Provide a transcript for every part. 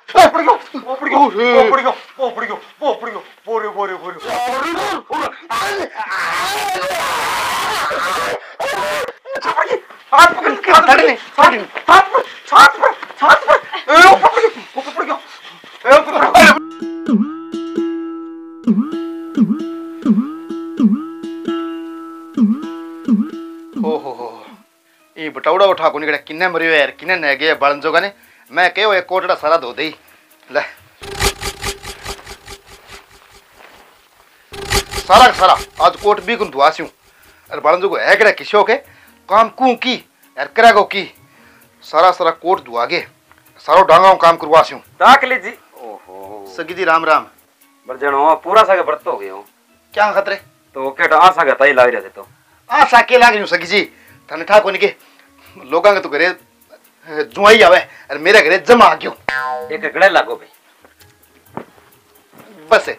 ये बटाउड़ा उठा को निकले किन्ने मरियो यार किन्ने न गए बालन जोगा ने मैं कहो एक कोटड़ा सारा धो दे ले सारा सारा आज कोट भी कुन धुआसी हूं अरे बालन जोगो है कड़ा किशो के काम कू की यार करेगो की सारा सारा कोट धुआ गे सारो डांगा काम करवासी हूं दाखले जी ओहो सगी जी राम राम बरजणो पूरा सागे व्रत हो गयो क्या खतरे तो केटा आ सागे ताई लाग रहे थे तो आ साके लाग रही सगी जी थाने ठा कोनी के लोगां के तो घरे जुआई आवे और मेरे घरे जमा आ गयो एक गड़े लागो भाई बस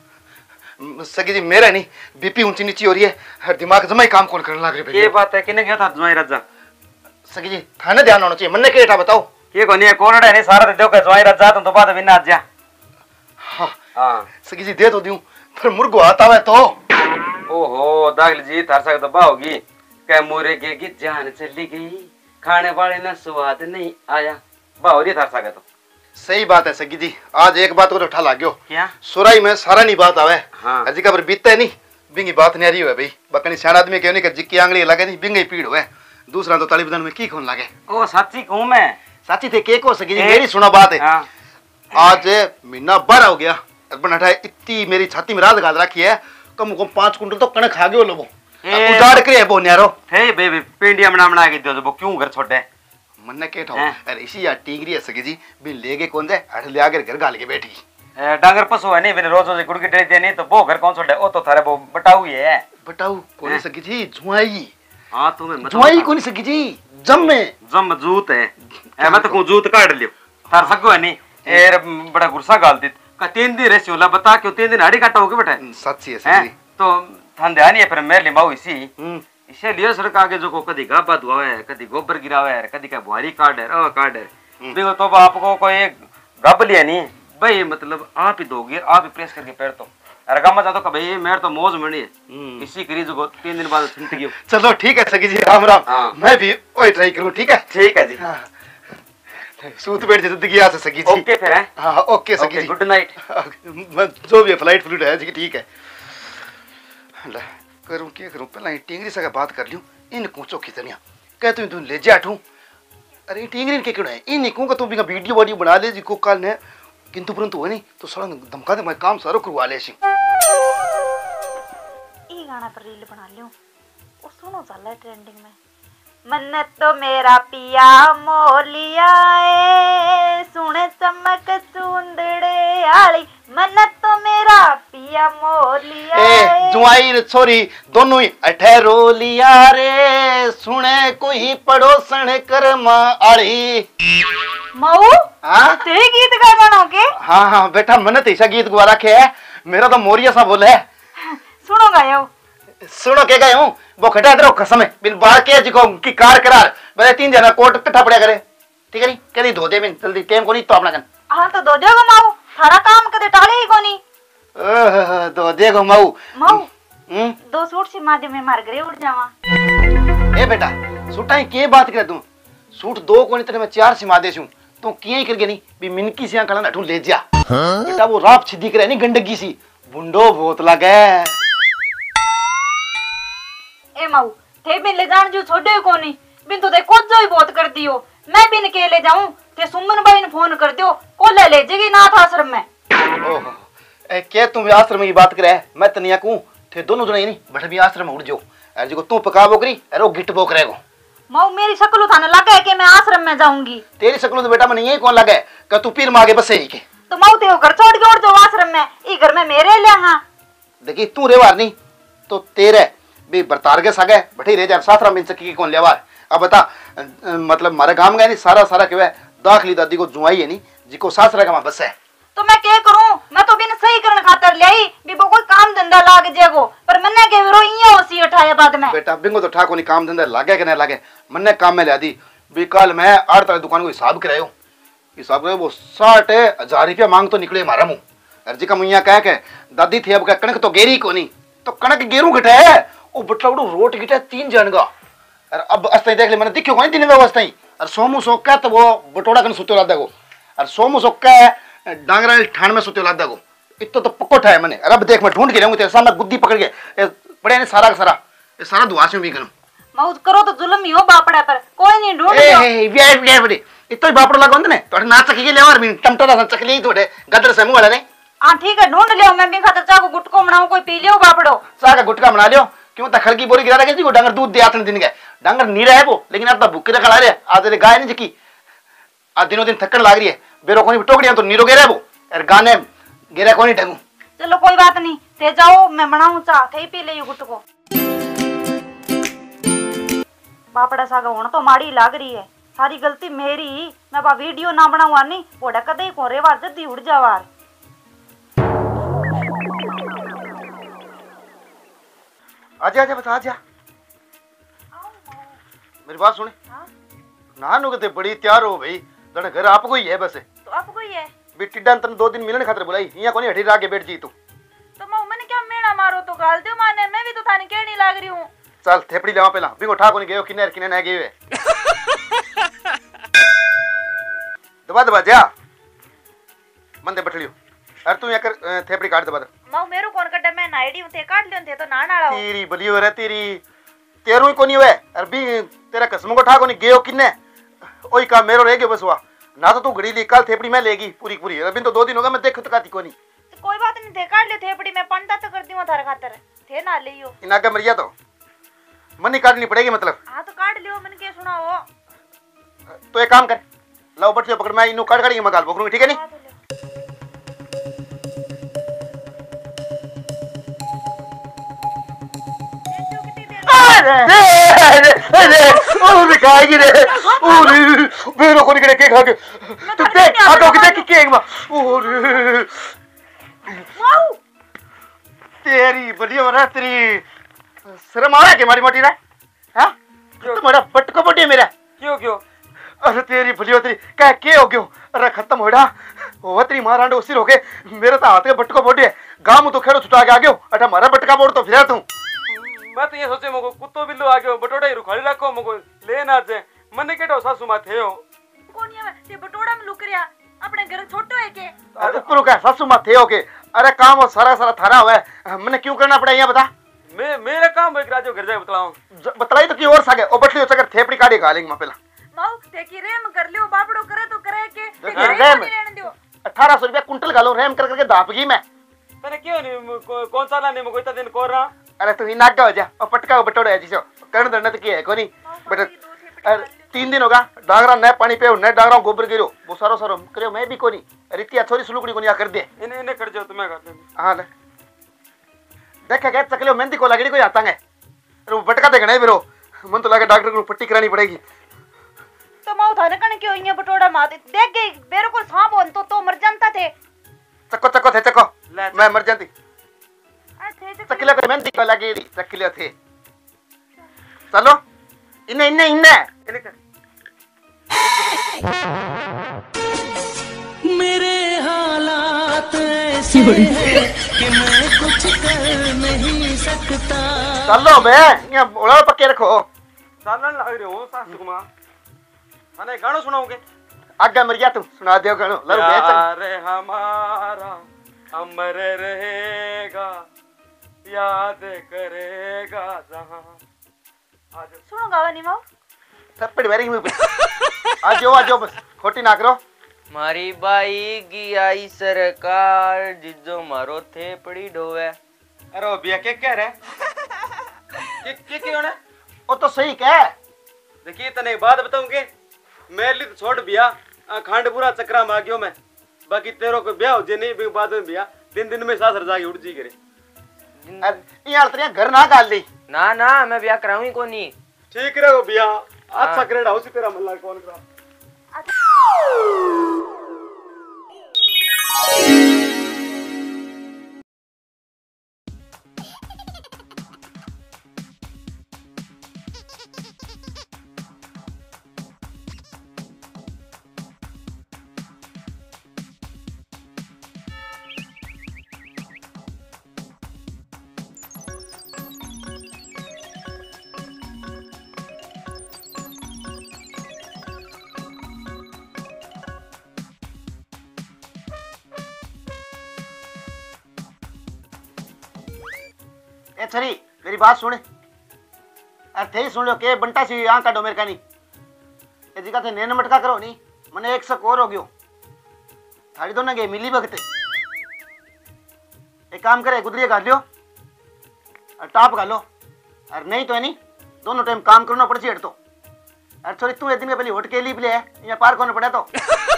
सगी जी मेरा नहीं बीपी ऊंची नीची हो रही है हर दिमाग जमा ही काम कौन करने लग रही है ये बात है किने गया था जुआई राजा सगी जी थाने ध्यान होना चाहिए मन्ने केटा बताओ ये कोनी है कोन है नहीं सारा दे के जुआई राजा तो बाद बिना आ जा हां हां सगी जी दे तो दूं फिर मुर्गो आता है तो ओहो दाखल जी थार सागे तो बा होगी के मोरे की जान चली गई खाने वाले ना स्वाद नहीं आया बावरी थार सागे तो सही बात है सगी जी आज एक बात को उठा लाग्यो क्या सुराई में सारा नहीं बात आवे हां अजी का पर बीतता है नहीं बिंगी बात नहीं आ रही है भाई बकनी सियाण आदमी के नहीं कि जिक्की आंगली लगे नहीं बिंगी पीड़ होए दूसरा तो ताली बदन में की खून लागे ओ सच्ची कहूं मैं साची थे के को सगी जी मेरी सुनो बात है हां आज महीना 12 हो गया अर्बन हटाए इतनी मेरी छाती में रात गाद रखी है कम को 5 कुंटल तो कणक खा गयो लोगो उजाड़ के बो न्यारो हे बेबी पेंडिया बना के दो वो क्यों घर छोड़े मन ने के ठो अरे इसी या टीगरी है सगी जी भी लेगे कौन जाए हट ले आगे घर गाल के बैठी डांगर पशु है नहीं बिन रोज रोज गुड़ की डेरी दे नहीं तो वो घर कौन छोड़े ओ तो थारे वो बटाऊ ही है बटाऊ कौन सगी जी जुआई हां तुम्हें मत जुआई कौन सगी जी जम जूत है ए मैं तो को जूत काट लियो थार सको है नहीं ए बड़ा गुस्सा गाल दी का 3 दिन रेसी होला बता क्यों 3 दिन हाड़ी काटा होगे बेटा सच्ची है सगी तो थान ध्यान है फिर मेरे लिमाऊ इसी इसे लियो सड़क आगे जो को कदी गाबा दुआ है कदी गोबर गिरावे है कदी का बुहारी काट है ओ काट है देखो तो आपको कोई गब लिया नहीं भाई मतलब आप ही दोगे आप ही प्रेस करके पैर तो अरे गामा जा तो का भाई मेरे तो मौज मणी है इसी करी जो 3 दिन बाद छिंट गयो चलो ठीक है सगी जी राम राम मैं भी ओए ट्राई करूं ठीक है जी सूत बैठ जिंदगी आ सगी जी ओके फिर है हां ओके सगी जी गुड नाइट जो भी फ्लाइट फ्लूट है जी ठीक है ले करूं क्या करूं पहला ही टिंगरी से बात कर लूं इन कोचो कितनिया कह तू ले जा ठू अरे टिंगरी के क्यों है इन को तू भी वीडियो वीडियो बना ले जी को काल ने किंतु परंतु है नहीं तो सारा धमका दे मैं काम सारो करवा ले सी ई गाना पर रील बना लियो ओ सुनो चल रहा है ट्रेंडिंग में मन्नत तो मेरा पिया मोलिया ए सुने चमक चुंदड़े आली मन्नत तो मेरा पिया मोलिया ए जुआई छोरी दोनों ही अठेरो लिया रे सुने कोई पड़ोसन कर्मा आली मऊ हां ते गीत गा गानो के हां बेटा मन्नत ऐसा गीत गवा रखे है मेरा तो मोरिया सा बोले सुनो गायो सुनो के गए हूं वो खटा दरो कसम है बिन बार के जी को की कार करार बड़े 3 जना कोट कट्ठा पड़या करे ठीक है नहीं कदी धो दे बिन जल्दी टाइम को नहीं तो अपना कन हां तो दो देगो माऊ थारा काम कदे टाले ही कोनी दो देगो माऊ दो सूट से मादे में मार गरे उड़ जावा ए बेटा सूटा के बात करे तू सूट 2 कोनी तेरे मैं 4 सिमा देसू तू किए कर गनी भी मिनकी सिया कला नठू ले जा बेटा वो राप छिदी करे नहीं गंडगी सी बुंडो बहुत लगे ए माऊ थे बिन ले जान जो छोड़े कोनी बिन तो दे कोच जो ही बहुत कर दियो मैं बिन के ले जाऊं ते सुमन भाई ने फोन कर दियो को ले जेगी नाथ आश्रम में ओहो ए के तुम आश्रम की बात करे मैं तनिया कहूं थे दोनों जने नहीं बठ भी आश्रम उड़ जाओ अरे जो तू पकाबो करी अरे गिट बो करेगो माऊ मेरी शक्ल थाने लगे कि मैं आश्रम में जाऊंगी तेरी शक्ल तो बेटा मैं नहीं कौन लगे कि तू पीर मांगे बस ही के तो माऊ ते घर छोड़ के उड़ जाओ आश्रम में ई घर में मेरे ले हां देखी तू रेवार नहीं तो तेरे भी बरतार के सगे बैठे रह जा साथरा मिल सकी कौन लेवार अब बता मतलब मारे गांव गए नहीं सारा के वे दाखली दादी को जुआई है नहीं जिको सासरा का बस है तो मैं क्या करूं मैं तो बिन सही करने खातर लेई भी वो कोई काम धंधा लाग जेगो पर मन्ने के रो इया होसी उठाया बाद में बेटा बिंगो तो ठाको नहीं काम धंधा लागे कि नहीं लागे मन्ने काम में ले दी भी कल मैं आड़ तारी दुकान को हिसाब करायो हिसाब करे वो 60,000 रुपया मांग तो निकले हमारा मुंह। अर्जी का मुइया कह के दादी थी अब कह कणक तो गेरी को नहीं तो कणक गेरू घटे है ओ बटलाउडू रोट गिटे 3 जन का। और अब अस्ते देख ले मैंने दिखो कोई दिन में अवस्था ही और सोमू सो का तो वो बटोड़ा कन सुतो लादा को और सोमू सो का डांगरा ठाण में सुतो लादा को इतो तो पक्को ठा है मैंने। अब देख मैं ढूंढ के रहूंगा तेरे सामने गुद्दी पकड़ के पड़े ने सारा का सारा ये सारा दुआस में भी करूं। मौत करो तो जुल्म ही हो बापड़ा पर कोई नहीं ढूंढ ए लो। ए वे बड़ी इतो बापड़ो लागो ने तोड़े नाच के ले और मी टमटरा सा चकली तोड़े गदर से मुंह वाला ने। हां ठीक है ढूंढ लियो मैं भी खातर चा को गुटको बनाऊं कोई पी लियो बापड़ो। चा का गुटका बना लियो क्यों ता खलकी बोरी गिरा रखे जी को डांगर दूध दे आतन दिन के डांगर नीरा है वो लेकिन अब भूखे रखा रे आदे गाय नहीं जकी आ दिनों दिन थकन लाग रही है बेरो कोनी टोकड़ियां तो नीरो गेरे वो और गाने गेरे कोनी ढंगू। चलो कोई बात नहीं ते जाओ मैं बनाऊं चा थे पी ले गुटको। बापड़ा सागा हुन तो माड़ी लाग रही है सारी गलती मेरी मैं बा वीडियो ना बनावा नहीं ओड़ा कदे को रेवार जदी उड़ जावार। आजा आजा बता आजा मेरी बात सुने। हां नानू के बड़ी तैयार हो भाई तेरे घर आपको ही है बस तो आपको ही है बेटी डन तन 2 दिन मिलने खातिर बुलाई यहां कोनी हठी रागे बैठ जी तू तो मैंने क्या मेणा मारो तो गाल दो माने मैं भी तो थाने कहनी लाग रही हूं। चल थेपड़ी लेवा पहला बिंगो ठा कोनी गयो किने किने ना गयो दबा दबा जा मंदे बैठलियो अरे तू यहां कर थेपड़ी काट दबा माऊ मेरो कौन कटे मैं नाइडी हूं थे काट लियो थे तो ना नाड़ा हो तेरी बलियो रे तेरी तेरू ही कोनी होए अरे भी तेरा कसम को ठा कोनी गयो किने ओई का मेरो रह गयो बस हुआ ना तो तू घड़ी ली कल थेपड़ी मैं लेगी पूरी पूरी अभी तो 2 दिन हो गए मैं देख तो काती कोनी। तो कोई बात नहीं थे काट लियो थेपड़ी मैं पंडा तो कर दूं थारे खातर थे ना लियो इना का मरिया तो मनी काटनी पड़ेगी मतलब। हां तो काट लियो मैंने क्या सुना हो तो एक काम कर लाओ बट पकड़ मैं इनु काट काट के मगाल बोकरूंगी ठीक है नहीं। अरे अरे ओ खाएगी रे ओरे मेरो कोनी करे के खा के तू देख आ तो के केक में ओरे वाओ तेरी बढ़िया रे तेरी शर्म आ रहा है के मारी मोटी रे हां तो बड़ा पटको पटी मेरा क्यों क्यों अरे तेरी बढ़िया तेरी कह के हो गयो अरे खत्म होड़ा ओ तेरी महारांड उसी रोके मेरे तो हाथ के बटको बोटी है गांव तो खेड़ो छुटा के आ गयो अटा मारा बटका बोड़ तो फिरा तू मैं तो ये सोचे मको कुत्तो बिल्लो आ गयो बटोड़ा ही रुखाड़ी रखो मको लेना जे मने केटो सासू मा थे हो कोनी है ते बटोड़ा में लुक रिया अपने घर छोटो है के अरे ऊपर का सासू मा थे हो के अरे काम वो सारा सारा थारा हुआ है मैंने क्यों करना पड़ा यहाँ बता मैं मेरा काम एक राजो घर जाए बतलाऊं बतलाई तो की और सागे ओ बटली चकर थेपड़ी काटी खा लेंगे पहला माऊ ते की रेम कर लियो बापड़ो करे तो करे के ते हाँ, रेम रेम। नहीं लेने दियो 1800 रुपया कुंटल गालो रेम कर करके दापगी मैं तने क्यों नहीं कौन सा लाने मको इतना दिन कोर रहा अरे तू ही नाक हो जा और पटका बटोड़ा है जिसो कर्ण दंड तो की है कोनी बट अरे 3 दिन होगा डांगरा नए पानी पे नए डांगरा गोबर गिरो वो सारो सारो करियो मैं भी कोनी रितिया छोरी सुलुकड़ी कोनी आ कर दे इन्हें इन्हें कर जाओ तुम्हें कर दे हां ले देख के चकलियो मेहंदी को लगड़ी कोई आता है अरे वो बटका दे गणे बिरो मन तो लगे डॉक्टर को पट्टी करानी पड़ेगी तो माऊ थाने कण क्यों इया बटोड़ा माते देख गई मेरे को सांप होन तो मर जानता थे चक्को चक्को थे चक्को ले, मैं मर जाती थे चकलियो को मेहंदी को लगी चकलियो थे चलो इन्ने इन्ने इन्ने इन्ने कर मेरे हालात ऐसे हैं कि मैं कुछ कर नहीं सकता। चलो बे ये ओला पक्के रखो सालन लग रहे हो सासू मां अने गाना सुनाओगे आगे मर गया तू सुना दियो गानो लरू बेच अरे हमारा अमर रहेगा याद करेगा जहां आज सुनो गावानी माऊ थप्पड़ वेरी में आज जो बस खोटी ना करो मारी बाई की आई सरकार जिजो मारो थे पड़ी डोवे अरे बिया के कह रहे के होना वो तो सही कह देखिए तने एक बात बताऊंगे मेरे लिए तो छोड़ बिया खांड पूरा चक्रा में आ गयो मैं बाकी तेरो को ब्याह हो जे नहीं भी बाद में बिया दिन में सासर जाके उड़ जी करे ये हालत घर ना गाल ली ना ना मैं ब्याह कराऊंगी को नहीं ठीक रहो बिया अच्छा करेड़ा उसी तेरा मल्ला कौन करा ए छरी मेरी बात सुन अरे थे सुन लो के बंटा सी आंख काटो मेरे का नहीं ए जी का थे नैन मटका करो नहीं मने एक शक और हो गयो थारी दोनों के मिली वक्त एक काम करे गुदरिया काट लियो और टाप का लो और नहीं तो है नहीं दोनों टाइम काम करना पड़ सी तो अरे छोरी तू एक दिन के पहले होट के लिए ले या पार कोने पड़ा तो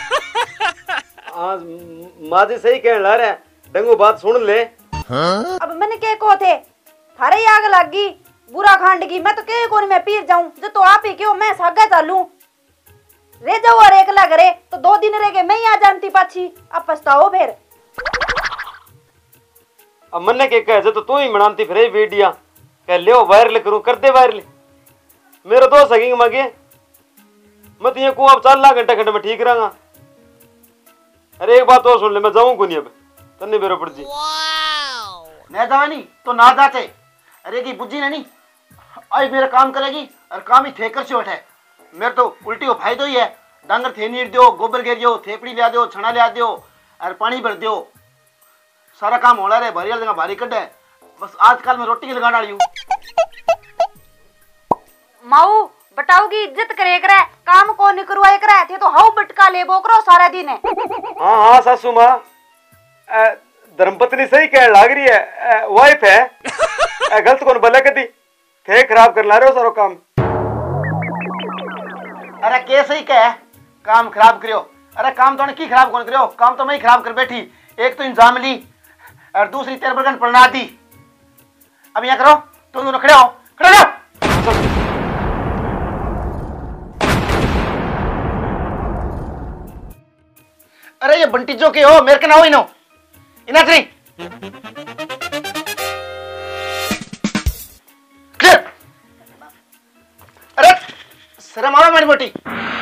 आज माँ जी सही कहने ला रहे डंगू बात सुन ले। अब मैंने के को थे थारे आग लगी बुरा खांड की मैं तो के कोनी मैं पीर जाऊं जो तो आप ही क्यों मैं सागे चालू रे जाओ और एकला करे तो 2 दिन रह गए मैं ही आ जानती पाछी अब पछताओ फिर। अब मन्ने के कहे जो तो तू ही मनाती फिर वीडियो कह ले वायरल करूं कर दे वायरल मेरे दोस्त सकेंगे मगे मत ये को अब 4 घंटे घंटे में ठीक रहूंगा। अरे एक बात और सुन ले मैं जाऊं को नहीं अब तन्ने बेरो पड़ जी मैं जावा नहीं तो ना जाते अरे की बुज्जी नहीं आई मेरा काम करेगी और काम ही थे कर से बैठे मेरे तो उल्टी हो फायदो ही है डांगर थे नीर दो गोबर घेर दो थेपड़ी लिया दो छना लिया दो और पानी भर दो सारा काम होला रे भरी जगह भारी कड्डे बस आजकल मैं रोटी की लगा डाली हूँ। माऊ बटाऊगी इज्जत करे करे काम को नहीं करवाए करे थे तो हाउ बटका ले बोकरो सारा दिन है। हाँ हाँ सासू माँ धर्मपत्नी सही कह लाग रही है वाइफ है गलत कौन भला कदी थे खराब कर ला रहे हो सारो काम। अरे कैसे ही कह काम खराब करियो अरे काम तो की खराब कौन करियो काम तो मैं ही खराब कर बैठी एक तो इंजाम ली और दूसरी तेरे बरगन पलना दी अब यहाँ करो तुम दोनों खड़े हो खड़े हो। अरे ये बंटी जो के हो मेरे के ना हो इनो इना थ्री अरे शर्म आओ मेरी मोटी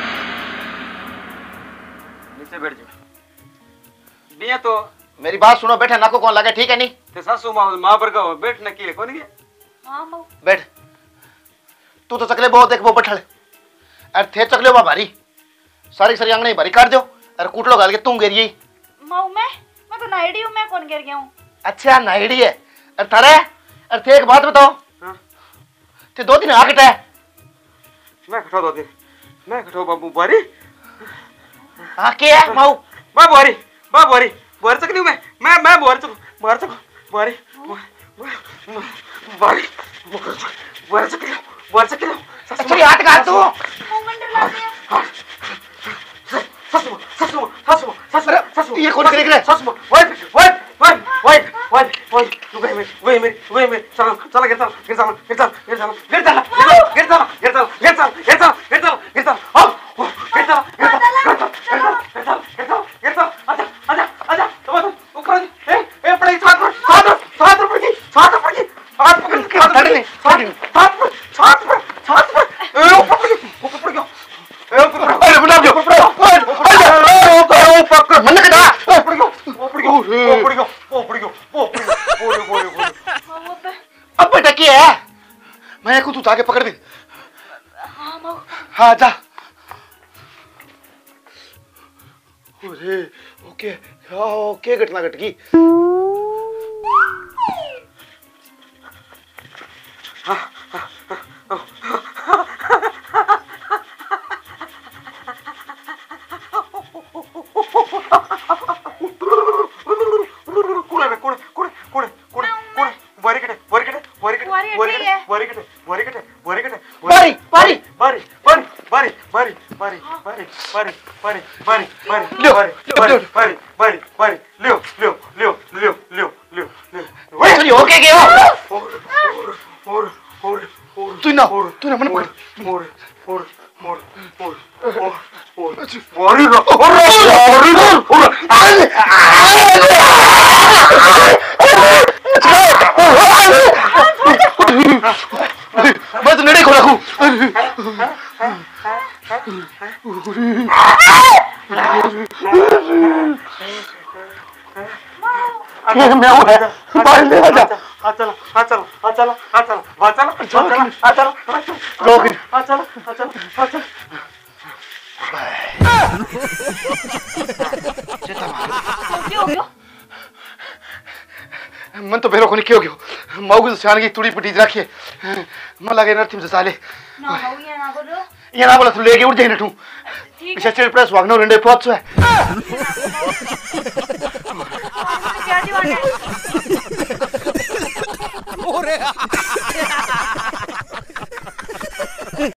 नीचे बैठ जाओ बिया तो मेरी बात सुनो बैठे नाको कौन लगे ठीक है नहीं ते सासू माँ पर कहो बैठ न की कौन गया हां माऊ बैठ तू तो चकले बहुत देख वो बैठल अरे थे चकले बा भारी सारी सारी आंगने भारी काट दो अरे कूटलो गाल के तुम गिरी माऊ मैं तो नाइडी हूं मैं कौन गिर गया हूं। अच्छा नाइडी है अरे थारे अरे थे एक बात बताओ ते 2 दिन आगट है मैं खटो 2 दिन मैं खटो बाबू बारी हाँ क्या है माऊ बारी बारी चकली मैं बारी चक बारी चकली अच्छा हाथ काट तू मंडल ला दिया सासू ये कौन करे रे सासू वाइफ वही मेरी चल अब बेटा क्या है मैं को तू जाके पकड़ दे हाँ जा अरे ओके ओके घटना घट गई तू ना मन बस नेड़े को रखू मैं हूं है बाहर ले आ जा मन तो बेरो को नहीं क्यों माऊ की शान की तुड़ी पटी रखी मन लगे नर्थी में साले ना माऊ ये ना बोलो ये ना बोला तू लेके उठ जाए नठू ठीक पीछे चढ़ प्रेस वागनो रंडे पहुंच है क्या दीवाना है ओरे